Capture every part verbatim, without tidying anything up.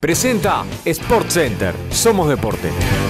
Presenta Sport Center. Somos deporte.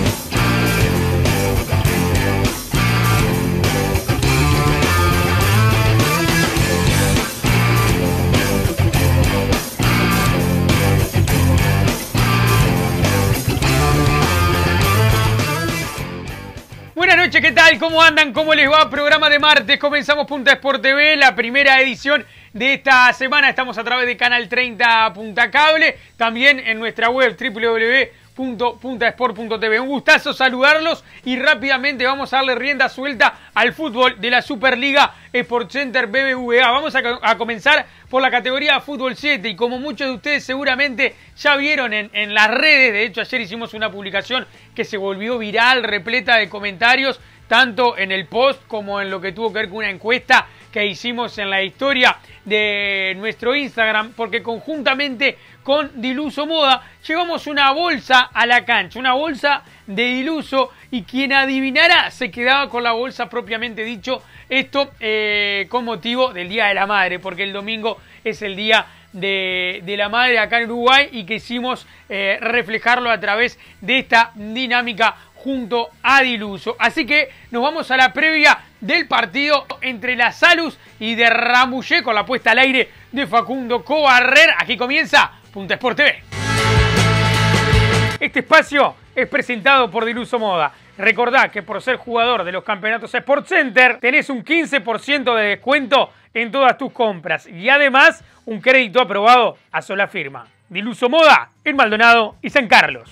Buenas noches, ¿qué tal? ¿Cómo andan? ¿Cómo les va? Programa de martes, comenzamos Punta Sport T V, la primera edición de esta semana. Estamos a través de Canal treinta Punta Cable, también en nuestra web doble u doble u doble u punto punta sport punto t v. Un gustazo saludarlos y rápidamente vamos a darle rienda suelta al fútbol de la Superliga Sport Center B B V A. Vamos a, a comenzar por la categoría Fútbol siete y como muchos de ustedes seguramente ya vieron en, en las redes, de hecho ayer hicimos una publicación que se volvió viral, repleta de comentarios, tanto en el post como en lo que tuvo que ver con una encuesta que hicimos en la historia de nuestro Instagram, porque conjuntamente con Diluso Moda llevamos una bolsa a la cancha, una bolsa de Diluso, y quien adivinara se quedaba con la bolsa propiamente dicho, esto eh, con motivo del Día de la Madre, porque el domingo es el Día de, de la Madre acá en Uruguay y quisimos eh, reflejarlo a través de esta dinámica junto a Diluso. Así que nos vamos a la previa del partido entre la Salus y de Rambouillet con la puesta al aire de Facundo Cobarrer. Aquí comienza Punta Sport T V. Este espacio es presentado por Diluso Moda. Recordá que por ser jugador de los campeonatos Sport Center tenés un quince por ciento de descuento en todas tus compras y además un crédito aprobado a sola firma. Diluso Moda en Maldonado y San Carlos.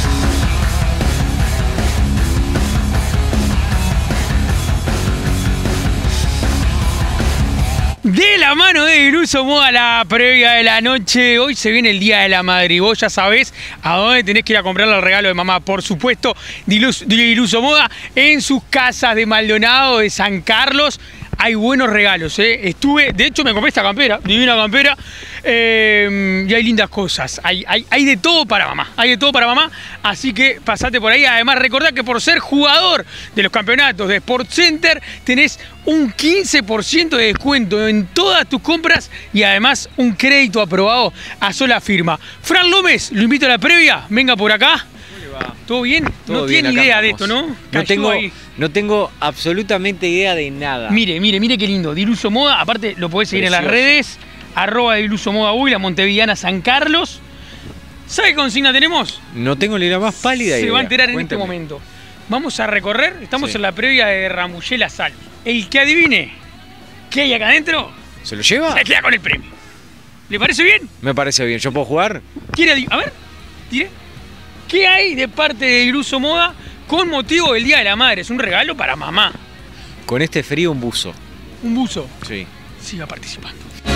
De la mano de Diluso Moda, la previa de la noche. Hoy se viene el Día de la Madre y vos ya sabés a dónde tenés que ir a comprarle el regalo de mamá. Por supuesto, Diluso, Diluso Moda en sus casas de Maldonado, de San Carlos. Hay buenos regalos, ¿eh? Estuve, de hecho me compré esta campera, divina campera, eh, y hay lindas cosas, hay, hay, hay de todo para mamá, hay de todo para mamá, así que pasate por ahí. Además recordá que por ser jugador de los campeonatos de Sport Center tenés un quince por ciento de descuento en todas tus compras y además un crédito aprobado a sola firma. Fran López, lo invito a la previa, venga por acá. ¿Todo bien? Todo no bien, tiene idea andamos. de esto, ¿no? No tengo, no tengo absolutamente idea de nada. Mire, mire, mire qué lindo. Diluso Moda, aparte lo podés seguir Precioso. en las redes. Arroba Diluso Moda Uy, la Montevideana San Carlos. ¿Sabe qué consigna tenemos? No tengo ni la más pálida idea. Se va a enterar en Cuéntame. este momento. Vamos a recorrer, estamos Sí. en la previa de Rambouillet La Sal. El que adivine qué hay acá adentro, ¿Se lo lleva? se queda con el premio. ¿Le parece bien? Me parece bien. ¿Yo puedo jugar? ¿Quiere adiv- A ver, tire. ¿Qué hay de parte de Diluso Moda con motivo del Día de la Madre? Es un regalo para mamá. Con este frío un buzo. Un buzo. Sí. Siga participando.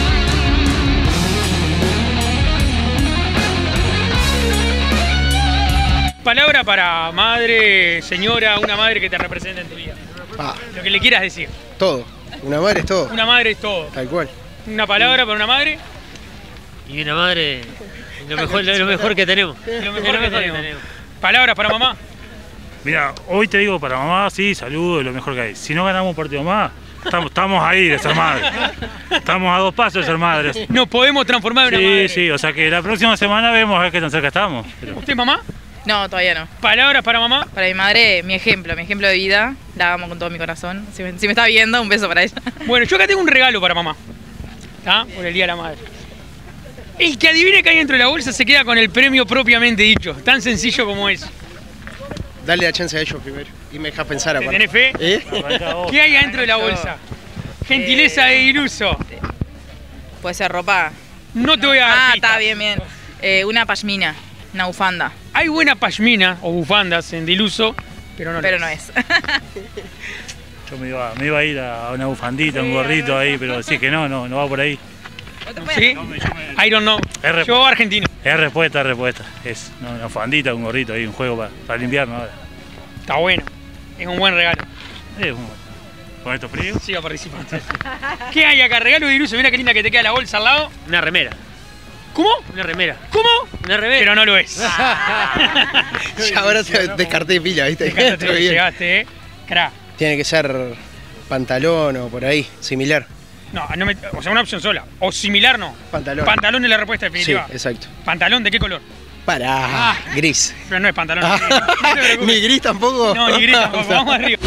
Palabra para madre, señora, una madre que te representa en tu vida. Ah, Lo que le quieras decir. todo. Una madre es todo. Una madre es todo. Tal cual. Una palabra para una madre, Y una madre, lo mejor, lo mejor que tenemos. lo mejor que tenemos. Palabras para mamá. Mira, hoy te digo para mamá, sí, saludo, lo mejor que hay. Si no ganamos un partido más, estamos, estamos ahí de ser madre. Estamos a dos pasos de ser madres. Nos podemos transformar en una Sí, madre. sí, o sea que la próxima semana vemos a ver qué tan cerca estamos. Pero ¿Usted mamá? No, todavía no. Palabras para mamá. Para mi madre, mi ejemplo, mi ejemplo de vida. La amo con todo mi corazón. Si me, si me está viendo, un beso para ella. Bueno, yo acá tengo un regalo para mamá. ¿Está? Por el Día de la Madre. El que adivine que hay dentro de la bolsa se queda con el premio propiamente dicho. Tan sencillo como es. Dale la chance a ellos primero. Y me dejas pensar ¿Te aparte. tenés fe? ¿Eh? arranca vos. ¿Qué hay adentro de la bolsa? Gentileza de Diluso. Puede ser ropa. No te voy a dar Ah, pistas. está bien, bien. Eh, una pashmina, una bufanda. Hay buena pashmina o bufandas en Diluso, pero no lo Pero es. no es. Yo me iba, me iba a ir a una bufandita, un gorrito ahí, pero sí que no, no, no va por ahí. ¿Sí? I don't know. R. Yo argentino. Es respuesta, es respuesta. Es no, una bufandita, un gorrito ahí, un juego para, para el invierno ahora. Está bueno. Es un buen regalo. Es un- con estos fríos. Siga participando. ¿Qué hay acá? Regalo de Diluso. Mira qué linda que te queda la bolsa al lado. Una remera. ¿Cómo? Una remera. ¿Cómo? Una remera. Pero no lo es. Ya ahora te descarté de pila, ¿viste? Descartate Estoy que bien. llegaste, eh. Cra. Tiene que ser pantalón o por ahí, similar. No, no me- o sea, una opción sola. O similar no. Pantalón. Pantalón es la respuesta Sí, definitiva. exacto. ¿Pantalón de qué color? Pará, Ah. gris. Pero no es pantalón. No te preocupes. Ni gris tampoco. No, ni gris tampoco. Vamos arriba.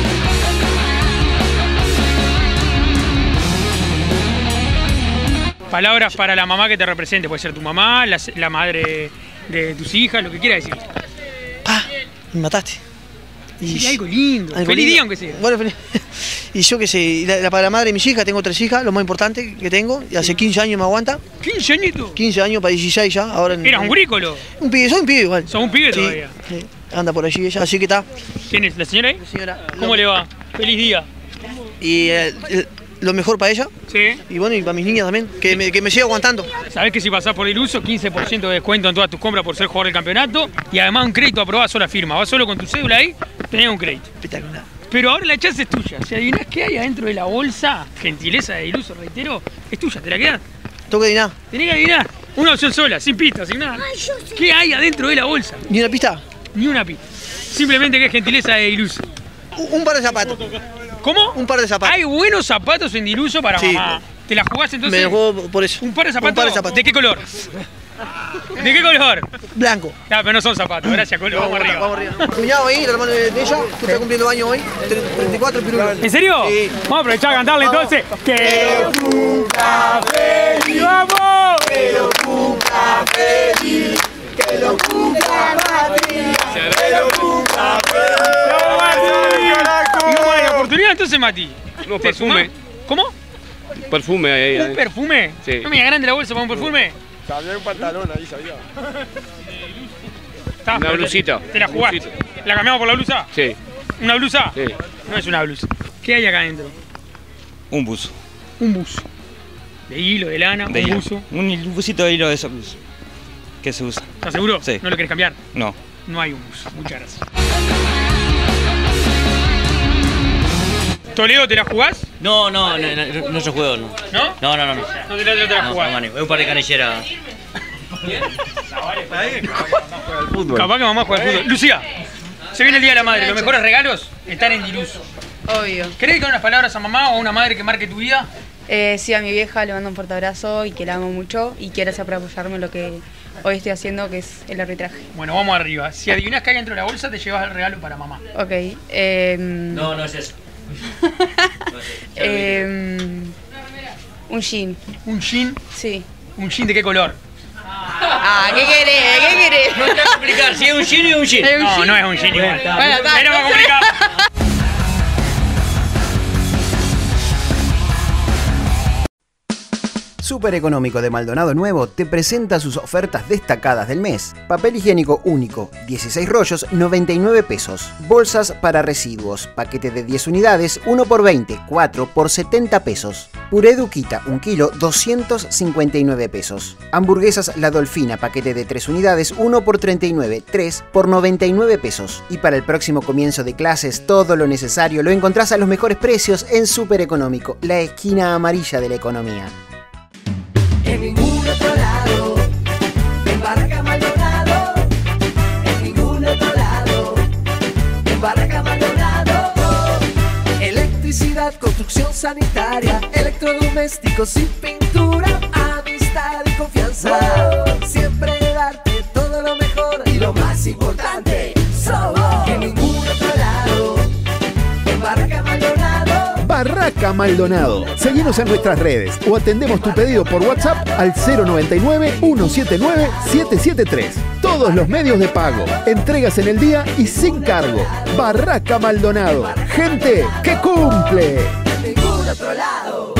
Palabras para la mamá que te represente. Puede ser tu mamá, la, la madre de tus hijas, lo que quieras decir. Pa, me mataste. Y algo lindo. algo Feliz lindo. día aunque sea. Bueno, feliz. Y yo qué sé, y la, la- para la madre de mis hijas, tengo tres hijas, lo más importante que tengo, y hace quince años me aguanta. ¿quince añitos? quince años para dieciséis ya, ahora en- Eras un grícolo. Un pibe, soy un pibe igual. Sos un pibe Sí, todavía. sí, anda por allí ella, así que está. ¿Quién es? ¿La señora ahí? Señora, ¿Cómo le va? Feliz día. Y eh, el- lo mejor para ella, Sí. y bueno, y para mis niñas también, que me, que me siga aguantando. Sabés que si pasás por Iluso, quince por ciento de descuento en todas tus compras por ser jugador del campeonato y además un crédito aprobado sola firma. Vas solo con tu cédula ahí, tenés un crédito. Espectacular. Pero ahora la chance es tuya. Si adivinás qué hay adentro de la bolsa, gentileza de Iluso, reitero, es tuya, ¿te la quedás? Tengo que adivinar. Tenés que adivinar. Una opción sola, sin pistas, sin nada. ¿Qué hay adentro de la bolsa? ¿Ni una pista? Ni una pista. Simplemente que es gentileza de Iluso. Un, un par de zapatos. ¿Cómo? Un par de zapatos. Hay buenos zapatos en Diluso para Sí. mamá. ¿Te la jugás entonces? Me lo juego por eso. ¿Un par de zapatos? Un par de zapatos. ¿De qué color? ¿De qué color? Blanco. No, pero no son zapatos. Gracias, Colo. Vamos arriba. Vamos arriba. Cuñado ahí, el hermano de de ella, que está cumpliendo años hoy, treinta y cuatro, pirulo. ¿En serio? Sí. Vamos a aprovechar a cantarle entonces. ¡Que cumpla feliz! ¡Vamos! ¡Que lo cumpla feliz! ¡Que lo cumpla Mati! ¡Que lo cumpla feliz! Y vamos a la oportunidad entonces, Mati. No, ¿Te perfume. sumás? ¿Cómo? Perfume ahí. ¿Un ahí. perfume? Sí. ¿No me grande la bolsa para un perfume? Sabía un pantalón ahí, sabía. Está, Una pero te- blusita. ¿Te la jugaste? Blusita. ¿La cambiamos por la blusa? Sí. ¿Una blusa? Sí. No es una blusa. ¿Qué hay acá adentro? Un buzo. Un buzo. De hilo, de lana, De un hilo. buzo. Un busito de hilo de esos buzo que se usa. ¿Estás seguro? Sí. ¿No lo querés cambiar? No. No hay un buzo. Muchas gracias. Toledo, ¿te la jugás? No, no, no, no, no se juego, no. ¿No? No, no, no. No, No te la, no te la no, jugás. no, mani, es un par de canilleras. Capaz que mamá juega al fútbol. Lucía, se viene el Día de la Madre. Los mejores regalos están en Diluso. Obvio. ¿Querés dedicar unas palabras a mamá o a una madre que marque tu vida? Eh, sí, a mi vieja le mando un fuerte abrazo y que la amo mucho y que gracias por apoyarme en lo que hoy estoy haciendo, que es el arbitraje. Bueno, vamos arriba. Si adivinás qué hay dentro de la bolsa, te llevas el regalo para mamá. Ok. Eh, No, no es eso. eh, un jean. ¿Un jean? Sí. ¿Un jean de qué color? Ah, ¿qué querés? ¿Qué querés? No te voy a explicar si es un jean o un jean. Es un No, jean. no es un jean igual. Bueno, está. Era más complicado. Súper Económico de Maldonado Nuevo te presenta sus ofertas destacadas del mes. Papel higiénico único, dieciséis rollos, noventa y nueve pesos. Bolsas para residuos, paquete de diez unidades, uno por veinte, cuatro por setenta pesos. Puré Duquita, un kilo, doscientos cincuenta y nueve pesos. Hamburguesas La Dolfina, paquete de tres unidades, uno por treinta y nueve, tres por noventa y nueve pesos. Y para el próximo comienzo de clases, todo lo necesario lo encontrás a los mejores precios en Súper Económico, la esquina amarilla de la economía. En ningún otro lado, en Barraca Maldonado, en ningún otro lado, en Barraca Maldonado. Electricidad, construcción sanitaria, electrodomésticos y pintura, amistad y confianza. Siempre darte todo lo mejor y lo más importante, somos. En ningún otro lado, en Barraca Maldonado. Barraca Maldonado. Seguinos en nuestras redes o atendemos tu pedido por WhatsApp al cero noventa y nueve, ciento setenta y nueve, setecientos setenta y tres. Todos los medios de pago, entregas en el día y sin cargo. Barraca Maldonado. Gente que cumple. En ningún otro lado.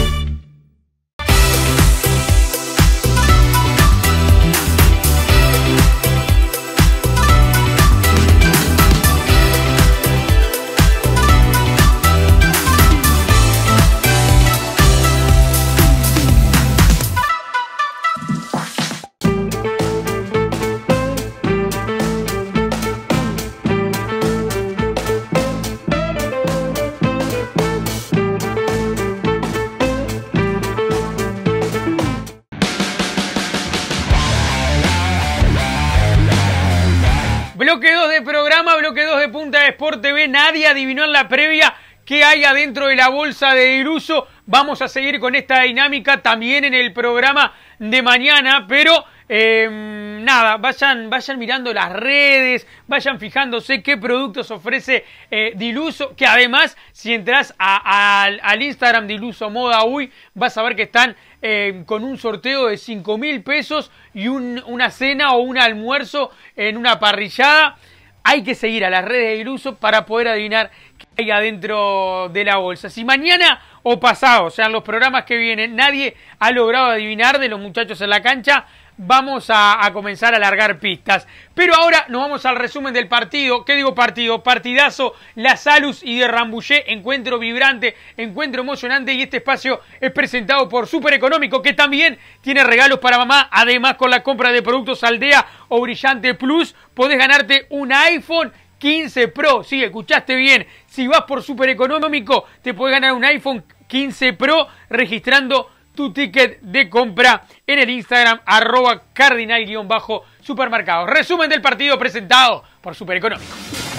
Bloque dos de programa, bloque dos de Punta de Sport T V. Nadie adivinó en la previa qué hay adentro de la bolsa de Diluso. Vamos a seguir con esta dinámica también en el programa de mañana, pero eh, nada, vayan, vayan mirando las redes, vayan fijándose qué productos ofrece eh, Diluso, que además si entras a, a, al Instagram Diluso Moda Uy, vas a ver que están eh, con un sorteo de cinco mil pesos y un, una cena o un almuerzo en una parrillada. Hay que seguir a las redes de Diluso para poder adivinar qué hay adentro de la bolsa. Si mañana o pasado, o sea, en los programas que vienen, nadie ha logrado adivinar de los muchachos en la cancha, vamos a, a comenzar a largar pistas. Pero ahora nos vamos al resumen del partido. ¿Qué digo partido? Partidazo, La Salus y de Rambouillet, encuentro vibrante, encuentro emocionante, y este espacio es presentado por Super Económico, que también tiene regalos para mamá. Además, con la compra de productos Aldea o Brillante Plus, podés ganarte un iPhone quince Pro. Sí, escuchaste bien. Si vas por Super Económico, te podés ganar un iPhone quince Pro registrando tu ticket de compra en el Instagram arroba cardinal-supermercado. Resumen del partido presentado por Super Económico.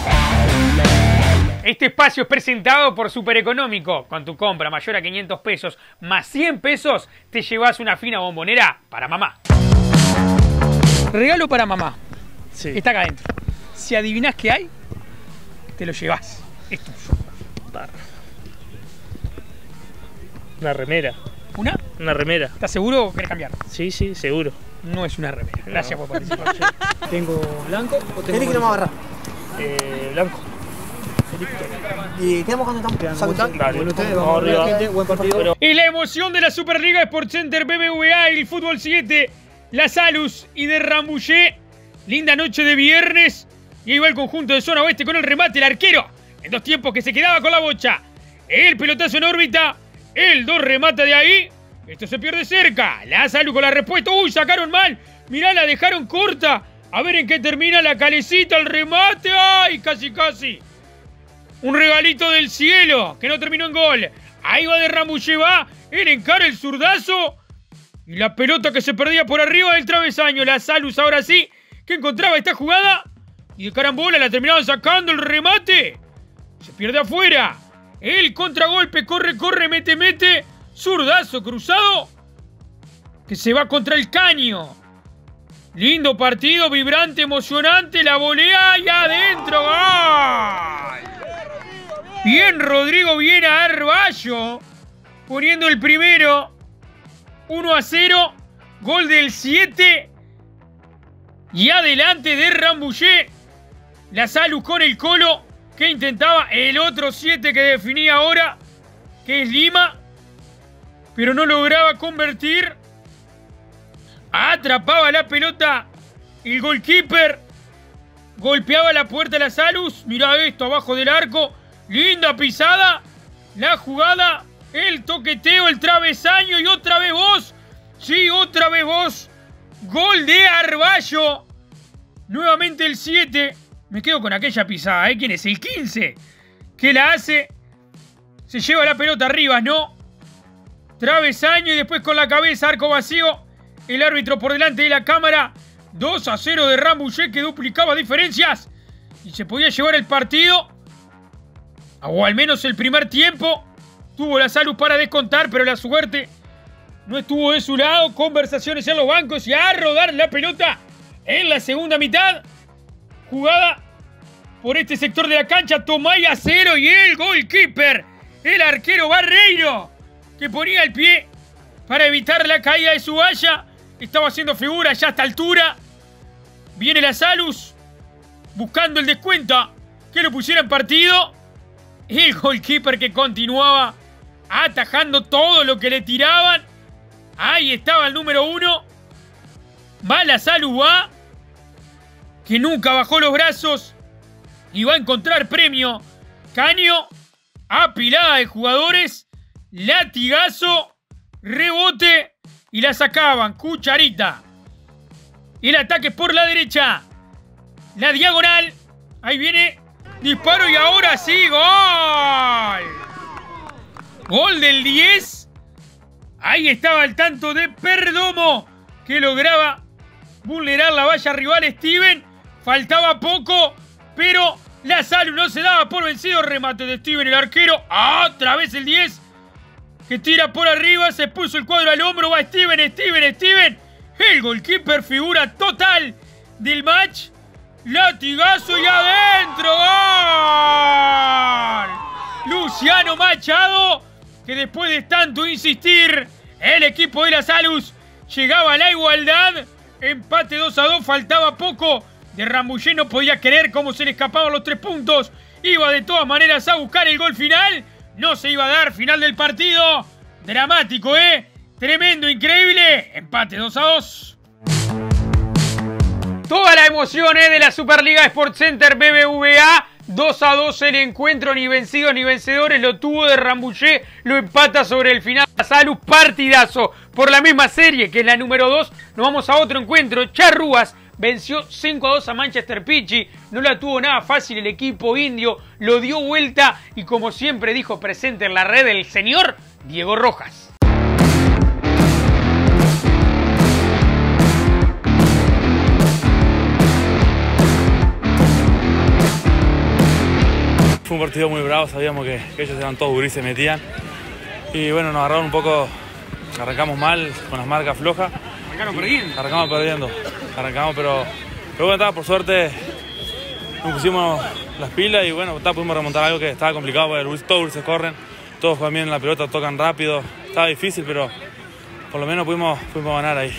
Este espacio es presentado por Super Económico. Con tu compra mayor a quinientos pesos más cien pesos, te llevas una fina bombonera para mamá. Regalo para mamá. Sí. Está acá adentro. Si adivinás qué hay, te lo llevas. Es tuyo. Una remera. ¿Una? Una remera. ¿Estás seguro o querés cambiar? Sí, sí, seguro. No es una remera. Gracias no. por participar. ¿Tengo blanco o tengo...? ¿Querés que no me agarra? Eh, blanco. ¿Y quedamos cuando estamos? Dale. Bueno, ustedes, vamos arriba. Gente, buen partido. Y la emoción de la Superliga SportsCenter B B V A y el Fútbol siete, La Salus y de Rambouillet. Linda noche de viernes. Y ahí va el conjunto de zona oeste con el remate, el arquero. En dos tiempos que se quedaba con la bocha. El pelotazo en órbita. El dos remata de ahí. Esto se pierde cerca. La Salud con la respuesta. Uy, sacaron mal. Mirá, la dejaron corta. A ver en qué termina la calecita, el remate. Ay, casi, casi. Un regalito del cielo que no terminó en gol. Ahí va de Rambouillet, va. Él encara el zurdazo. Y la pelota que se perdía por arriba del travesaño. La Salud ahora sí que encontraba esta jugada. Y de carambola la terminaban sacando el remate. Se pierde afuera. El contragolpe, corre, corre, mete, mete. Zurdazo cruzado. Que se va contra el caño. Lindo partido, vibrante, emocionante. La volea y adentro. ¡Gol! Bien Rodrigo, bien a Arballo. Poniendo el primero. uno a cero. Gol del siete. Y adelante de Rambouillet. La Salud con el Colo, que intentaba el otro siete que definía ahora, que es Lima, pero no lograba convertir. Atrapaba la pelota el goalkeeper, golpeaba la puerta de la Salus. Mirá esto, abajo del arco, linda pisada, la jugada, el toqueteo, el travesaño y otra vez vos. Sí, otra vez vos. Gol de Arballo. Nuevamente el siete. Me quedo con aquella pisada, ¿eh? ¿Quién es? El quince. Que la hace. Se lleva la pelota arriba, ¿no? Travesaño y después con la cabeza, arco vacío. El árbitro por delante de la cámara. dos a cero de Rambouillet, que duplicaba diferencias. Y se podía llevar el partido. O al menos el primer tiempo. Tuvo la Salud para descontar, pero la suerte no estuvo de su lado. Conversaciones en los bancos y a rodar la pelota en la segunda mitad. Jugada por este sector de la cancha. Tomay a cero y el goalkeeper, el arquero Barreiro, que ponía el pie para evitar la caída de su valla. Estaba haciendo figura ya a esta altura. Viene la Salus buscando el descuento, que lo pusiera en partido. El goalkeeper que continuaba atajando todo lo que le tiraban. Ahí estaba el número uno. Va la Salus, va, que nunca bajó los brazos y va a encontrar premio. Caño, apilada de jugadores, latigazo, rebote y la sacaban. Cucharita. El ataque por la derecha. La diagonal. Ahí viene. Disparo y ahora sí, gol. Gol del diez. Ahí estaba el tanto de Perdomo, que lograba vulnerar la valla rival Steven. Faltaba poco, pero la Salud no se daba por vencido. Remate de Steven, el arquero. Otra vez el diez, que tira por arriba, se puso el cuadro al hombro, va Steven, Steven, Steven. El goalkeeper figura total del match. Latigazo y adentro. ¡Gol! Luciano Machado, que después de tanto insistir, el equipo de la Salus llegaba a la igualdad. Empate dos a dos, faltaba poco. De Rambouillet no podía creer cómo se le escapaban los tres puntos. Iba de todas maneras a buscar el gol final. No se iba a dar, final del partido. Dramático, ¿eh? Tremendo, increíble. Empate dos a dos. Toda la emoción ¿eh? de la Superliga Sports Center B B V A. dos a dos el encuentro, ni vencidos ni vencedores. Lo tuvo de Rambouillet, lo empata sobre el final. Salud, partidazo. Por la misma serie que es la número dos, nos vamos a otro encuentro. Charrúas venció cinco a dos a Manchester Pichi. No la tuvo nada fácil el equipo indio. Lo dio vuelta y como siempre dijo presente en la red el señor Diego Rojas. Fue un partido muy bravo, sabíamos que, que ellos eran todos duros y se metían. Y bueno, nos agarraron un poco, arrancamos mal, con las marcas flojas. Arrancaron perdiendo. Arrancamos perdiendo, arrancamos, pero, pero bueno, estaba, por suerte nos pusimos las pilas y bueno, estaba, pudimos remontar algo que estaba complicado, porque todos se corren, todos juegan bien en la pelota, tocan rápido. Estaba difícil, pero por lo menos pudimos, pudimos ganar ahí.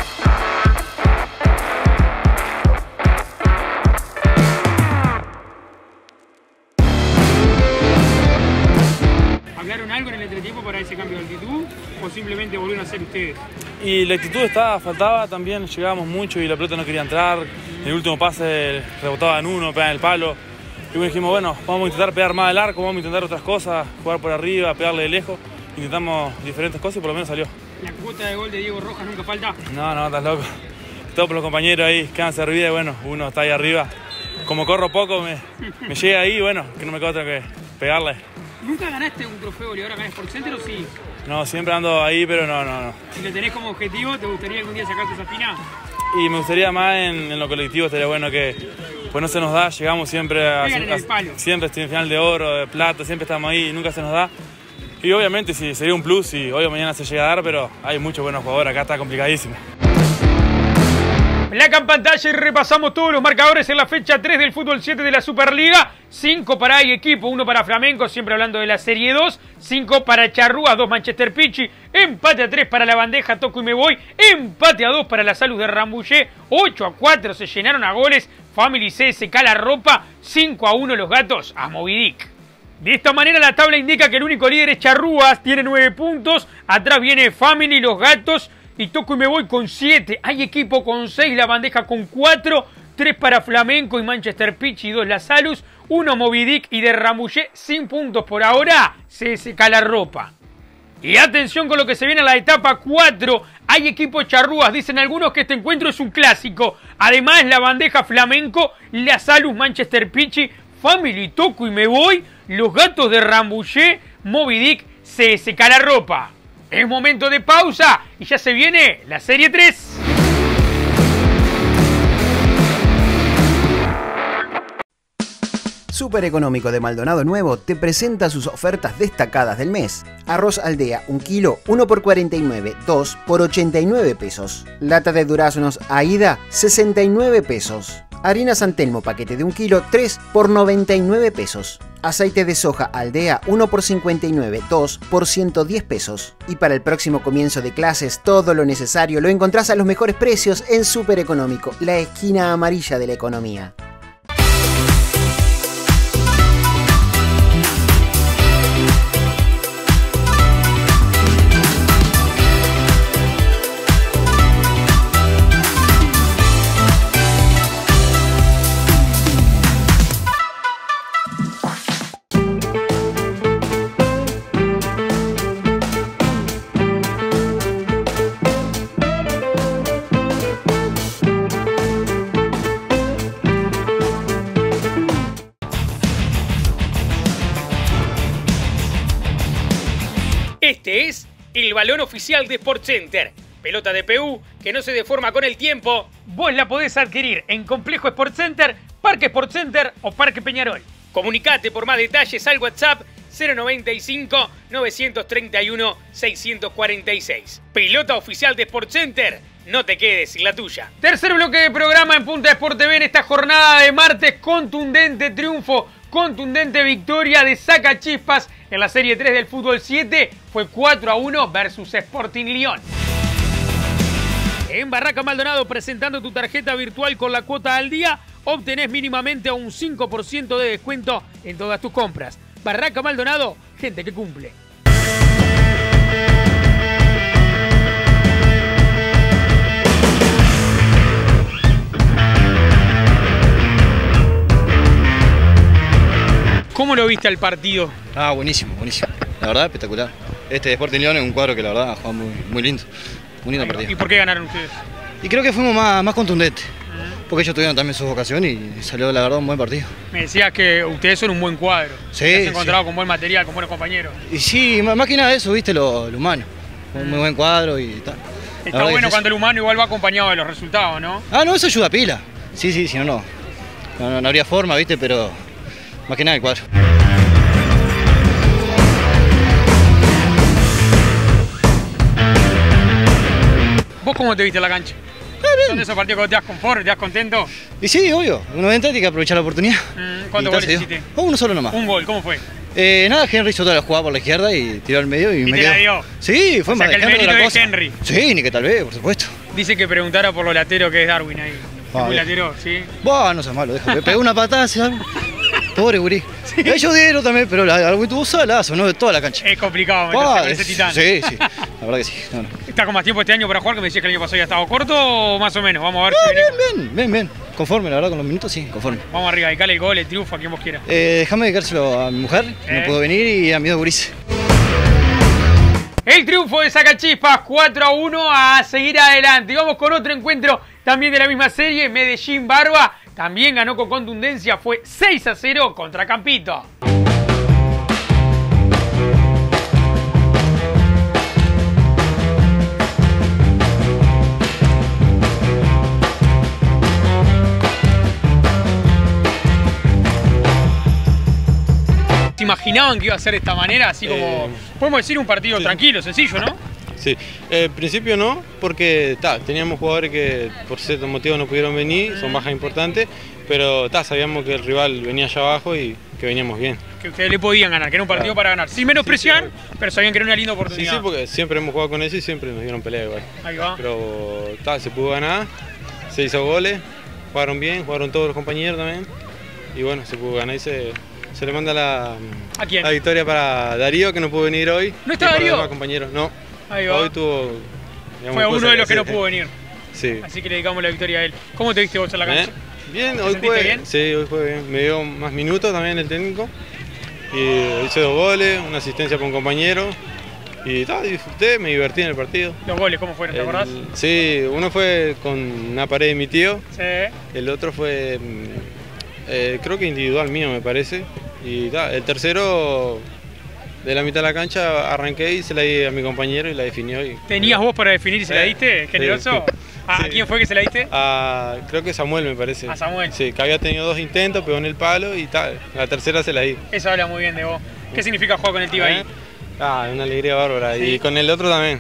¿Hablaron algo en el entretiempo para ese cambio de actitud o simplemente volvieron a ser ustedes? Y la actitud estaba, faltaba también, llegábamos mucho y la pelota no quería entrar. En el último pase rebotaba en uno, pegaba en el palo. Y bueno, dijimos, bueno, vamos a intentar pegar más al arco, vamos a intentar otras cosas, jugar por arriba, pegarle de lejos. Intentamos diferentes cosas y por lo menos salió. ¿La cuota de gol de Diego Rojas nunca falta? No, no, estás loco. Todos los compañeros ahí quedan servidos y bueno, uno está ahí arriba. Como corro poco, me, me llega ahí y bueno, que no me queda otra que pegarle. ¿Nunca ganaste un trofeo goleador acá en Sports Center o sí? No, siempre ando ahí, pero no, no, no. Si lo tenés como objetivo, ¿te gustaría algún día sacarte esa espina? Y me gustaría más en, en lo colectivo, estaría bueno que pues no se nos da, llegamos siempre a, a, a siempre en final de oro, de plata, siempre estamos ahí, nunca se nos da. Y obviamente sí, sería un plus y hoy o mañana se llega a dar, pero hay muchos buenos jugadores, acá está complicadísimo. Placa en pantalla y repasamos todos los marcadores en la fecha tres del fútbol siete de la Superliga. cinco para el equipo, uno para Flamengo, siempre hablando de la Serie dos. cinco para Charrúa, dos Manchester Pichi. Empate a tres para la bandeja, toco y me voy. Empate a dos para la Salud de Rambouillet. ocho a cuatro se llenaron a goles. Family C S K La Ropa. cinco a uno los gatos a Movidic. De esta manera la tabla indica que el único líder es Charrúas, tiene nueve puntos. Atrás viene Family, los gatos. Y toco y me voy con siete. Hay equipo con seis, la bandeja con cuatro. tres para Flamenco y Manchester Pichi, dos la Salus. uno Movidic y de Rambouillet sin puntos por ahora. C S K La Ropa. Y atención con lo que se viene a la etapa cuatro. Hay equipo Charrúas. Dicen algunos que este encuentro es un clásico. Además la bandeja Flamenco, la Salus, Manchester Pichi, Family, toco y me voy. Los gatos de Rambouillet, Movidic, C S K La Ropa. Es momento de pausa y ya se viene la Serie tres. Super Económico de Maldonado Nuevo te presenta sus ofertas destacadas del mes. Arroz Aldea, un kilo, uno por cuarenta y nueve, dos por ochenta y nueve pesos. Lata de duraznos Aida, sesenta y nueve pesos. Harina San Telmo, paquete de un kilo, tres por noventa y nueve pesos. Aceite de soja Aldea, uno por cincuenta y nueve, dos por ciento diez pesos. Y para el próximo comienzo de clases, todo lo necesario lo encontrás a los mejores precios en Super Económico, la esquina amarilla de la economía. Este es el balón oficial de Sports Center. Pelota de P U que no se deforma con el tiempo. Vos la podés adquirir en Complejo Sports Center, Parque Sports Center o Parque Peñarol. Comunicate por más detalles al WhatsApp cero noventa y cinco, novecientos treinta y uno, seiscientos cuarenta y seis. Pelota oficial de SportsCenter. No te quedes sin la tuya. Tercer bloque de programa en Punta Sport T V en esta jornada de martes. Contundente triunfo, contundente victoria de Sacachispas en la Serie tres del Fútbol siete. Fue cuatro a uno versus Sporting Lyon. En Barraca Maldonado, presentando tu tarjeta virtual con la cuota al día, obtenés mínimamente un cinco por ciento de descuento en todas tus compras. Barraca Maldonado, gente que cumple. ¿Cómo lo viste al partido? Ah, buenísimo, buenísimo. La verdad, espectacular. Este Sporting Lyon es un cuadro que la verdad juega muy, muy lindo. Muy lindo partido. ¿Y por qué ganaron ustedes? Y creo que fuimos más, más contundentes. Porque ellos tuvieron también su vocación y salió la verdad un buen partido. Me decías que ustedes son un buen cuadro. Sí. Te has encontrado sí. con buen material, con buenos compañeros. Y sí, más que nada eso, viste, lo, lo humano. Un muy buen cuadro y tal. Está bueno cuando el humano igual va acompañado de los resultados, ¿no? Ah, no, eso ayuda a pila. Sí, sí, si no, no. No, no, no habría forma, viste, pero más que nada el cuadro. ¿Vos cómo te viste en la cancha? ¿Son de esos partidos que te das confort, te das contento? Y sí, obvio. Uno entra y tiene que aprovechar la oportunidad. Mm, ¿Cuántos goles hiciste? Oh, uno solo nomás. Un gol, ¿cómo fue? Eh, nada, Henry hizo toda la jugada por la izquierda y tiró al medio y, ¿Y me te quedó. la dio? Sí, fue o más sea, que el mérito es Henry. Sí, ni que tal vez, por supuesto. Dice que preguntara por lo latero que es Darwin ahí. Ah, muy bien. latero, ¿sí? Buah, no seas malo, déjame. Pegó una patada, ¿sí? Pobre gurí. ¿Sí? Ellos dieron también, pero la Darwin tuvo salazo, ¿no? De toda la cancha. Es complicado meterse Buah, con ese es- titán. Sí, sí. La verdad que sí. No, no. ¿Está con más tiempo este año para jugar? Que me decías que el año pasado ya estaba corto o más o menos. Vamos a ver si venimos. Bien, bien, bien. Conforme, la verdad, con los minutos, sí, conforme. Vamos arriba, dedicale el gol, el triunfo, a quien vos quieras. Eh, déjame dedicárselo a mi mujer, que Eh. no pudo venir, y a mis dos gurises. El triunfo de Sacachispas, cuatro a uno, a seguir adelante. Y vamos con otro encuentro también de la misma serie, Medellín Barba. También ganó con contundencia, fue seis a cero contra Campito. ¿Se imaginaban que iba a ser de esta manera? Así como, Eh, podemos decir, un partido tranquilo, sencillo, ¿no? Sí, en principio no, porque ta, teníamos jugadores que por ciertos motivos no pudieron venir, son bajas importantes, pero ta, sabíamos que el rival venía allá abajo y que veníamos bien. Que ustedes le podían ganar, que era un partido Claro. para ganar. Sin menospreciar, pero sabían que era una linda Sí, oportunidad. sí, porque siempre hemos jugado con eso y siempre nos dieron pelea igual. Ahí va. Pero ta, se pudo ganar, se hizo goles, jugaron bien, jugaron todos los compañeros también, y bueno, se pudo ganar y se, se le manda la, ¿A quién? la victoria para Darío, que no pudo venir hoy. ¿No está y para Darío? los demás compañeros, no. Ahí va. Hoy tuvo... digamos, Fue uno cosas de los que no hacer. pudo venir. Sí. Así que le dedicamos la victoria a él. ¿Cómo te viste vos en la cancha? ¿Eh? Bien, ¿Te hoy sentiste jugué bien? Sí, hoy jugué bien. Me dio más minutos también el técnico. Y hice dos goles, una asistencia para un compañero. Y ta, disfruté, me divertí en el partido. Los goles, ¿cómo fueron? ¿Te El- acordás? Sí, uno fue con una pared de mi tío. Sí. El otro fue, mm, eh, creo que individual mío, me parece. Y ta, el tercero, de la mitad de la cancha, arranqué y se la di a mi compañero y la definió. Y, ¿Tenías vos para definir y se la Eh, diste? ¿Generoso? sí. ¿A Sí. quién fue que se la diste? A, creo que Samuel, me parece. A Samuel. Sí, que había tenido dos intentos, pegó en el palo y tal. La tercera se la di. Eso habla muy bien de vos. ¿Qué significa jugar con el tío ahí? ¿Eh? Ah, una alegría bárbara. Sí. Y con el otro también.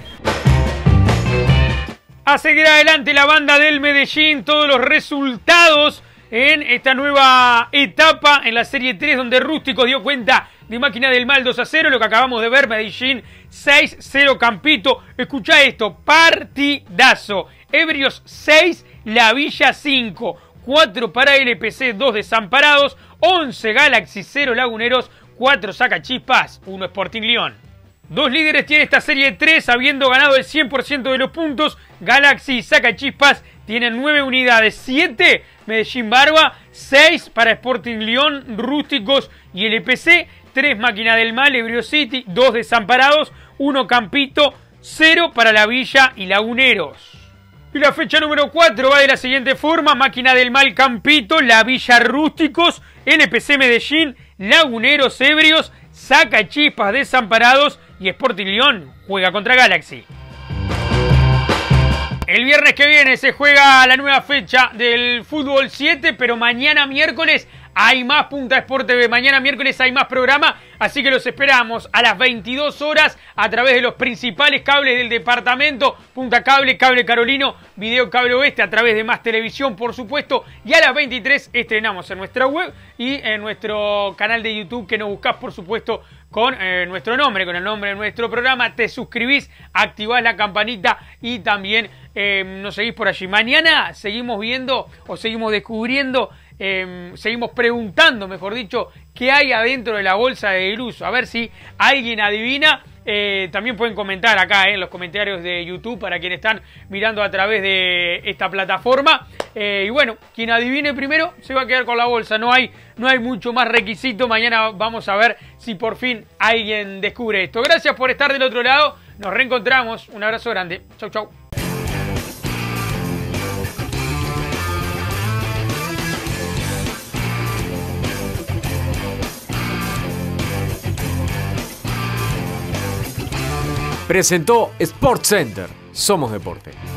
A seguir adelante la banda del Medellín, todos los resultados en esta nueva etapa en la Serie tres, donde Rústicos dio cuenta de Máquina del Mal dos a cero, lo que acabamos de ver, Medellín seis cero Campito. Escuchá esto, partidazo. Ebrios seis, La Villa cinco, cuatro para L P C, dos Desamparados, once Galaxy, cero Laguneros, cuatro Sacachispas, uno Sporting Lyon. Dos líderes tiene esta Serie tres, habiendo ganado el cien por ciento de los puntos. Galaxy y Sacachispas tienen nueve unidades, siete Medellín Barba, seis para Sporting Lyon, Rústicos y L P C, tres Máquina del Mal, Ebrio City, dos Desamparados, uno Campito, cero para La Villa y Laguneros. Y la fecha número cuatro va de la siguiente forma: Máquina del Mal Campito, La Villa Rústicos, L P C Medellín, Laguneros Ebrios, Sacachispas Desamparados y Sporting Lyon juega contra Galaxy. El viernes que viene se juega la nueva fecha del fútbol siete, pero mañana miércoles hay más Punta Sport T V. Mañana miércoles hay más programa, así que los esperamos a las veintidós horas a través de los principales cables del departamento. Punta Cable, Cable Carolino, Video Cable Oeste, a través de Más Televisión, por supuesto. Y a las veintitrés estrenamos en nuestra web y en nuestro canal de YouTube, que nos buscás, por supuesto, con eh, nuestro nombre, con el nombre de nuestro programa. Te suscribís, activás la campanita y también eh, nos seguís por allí. Mañana seguimos viendo o seguimos descubriendo, eh, seguimos preguntando, mejor dicho, qué hay adentro de la bolsa de Deluso. A ver si alguien adivina. Eh, también pueden comentar acá eh, en los comentarios de YouTube para quienes están mirando a través de esta plataforma. Eh, y bueno, quien adivine primero se va a quedar con la bolsa. No hay, no hay mucho más requisito. Mañana vamos a ver si por fin alguien descubre esto. Gracias por estar del otro lado. Nos reencontramos. Un abrazo grande. Chau, chau. Presentó Sport Center. Somos deporte.